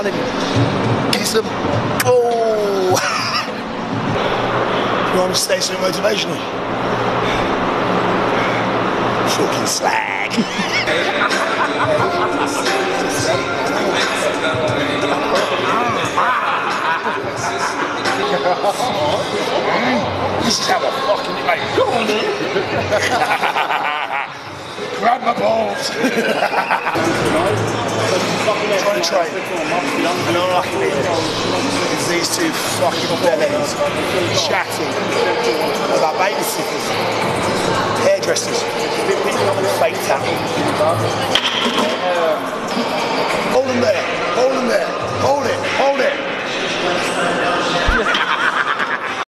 nothing. Kiss them. Oh! You want to stay so motivational? Fucking slag. This is how I fucking play. Go on then. Grab my balls. Trying to train. And all I can hear is these two fucking bellends chatting about babysitters, hairdressers, fake tapping. Hold them there. Hold them there. Hold it.